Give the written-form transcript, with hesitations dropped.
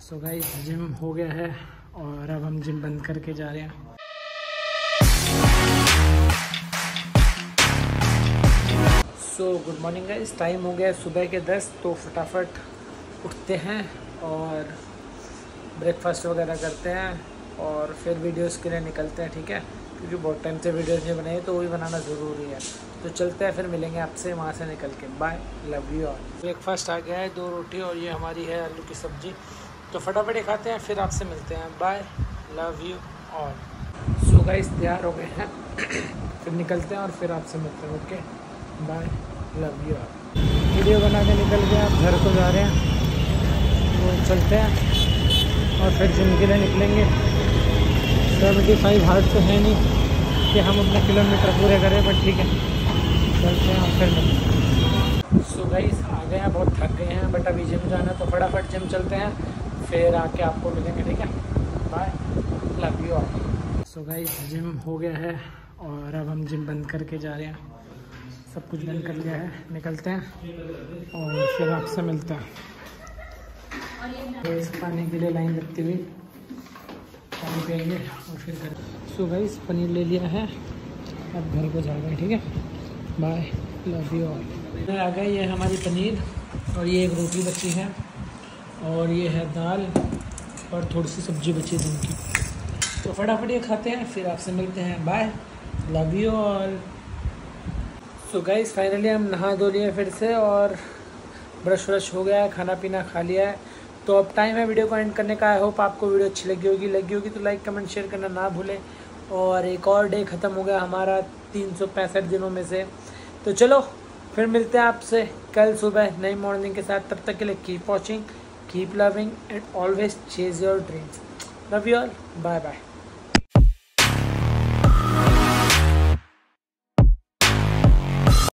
सो guys gym हो गया है और अब हम जिम बंद करके जा रहे हैं। So good morning guys, time हो गया सुबह के 10, तो फटाफट उठते हैं और ब्रेकफास्ट वगैरह करते हैं और फिर वीडियोस के लिए निकलते हैं, ठीक है, क्योंकि बहुत टाइम से वीडियोस नहीं बनाई तो वही बनाना ज़रूरी है। तो चलते हैं, फिर मिलेंगे आपसे वहाँ से निकल के। Bye, love you all. Breakfast आ गया है, 2 रोटी और ये हमारी है आलू की सब्ज़ी, तो फटाफट खाते हैं, फिर आपसे मिलते हैं। Bye, love you all. So guys तैयार हो गए हैं फिर निकलते हैं और फिर आपसे मिलते हैं। Okay, bye, love you all. Video बना के निकल गए, आप घर को जा रहे हैं, तो चलते हैं और फिर जिम के लिए निकलेंगे। 75 हार्ट तो है नहीं कि हम अपने किलोमीटर पूरे करें, बट ठीक है, चलते हैं और फिर मिलते हैं। सो गाइस आ गए हैं, बहुत थक गए हैं, बट अभी जिम जाना है तो फटाफट जिम चलते हैं, फिर आके आपको मिलेंगे, ठीक है। Bye, love you all. So guys gym हो गया है और अब हम जिम बंद करके जा रहे हैं, सब कुछ बंद कर लिया है, निकलते हैं और फिर आपसे मिलते हैं। तो इस पानी के लिए लाइन लगती हुई पानी पिएंगे और फिर घर। सो गाइस पनीर ले लिया है, अब घर को जा रहे हैं, ठीक है। Bye, love you all. आ गई, ये हमारी पनीर और ये एक रोटी बची है और ये है दाल और थोड़ी सी सब्जी बची है उनकी, तो फटाफट ये खाते हैं, फिर आपसे मिलते हैं। Bye, love you all. So guys finally हम नहा धो लिए फिर से और ब्रश व्रश हो गया है, खाना पीना खा लिया है, तो अब टाइम है वीडियो को एंड करने का। आई होप आपको वीडियो अच्छी लगी होगी तो लाइक कमेंट शेयर करना ना भूलें। और एक और डे ख़त्म हो गया हमारा 365 दिनों में से, तो चलो फिर मिलते हैं आपसे कल सुबह नई मॉर्निंग के साथ। तब तक के लिए keep watching, keep loving and always chase your dreams. Love you all, bye bye.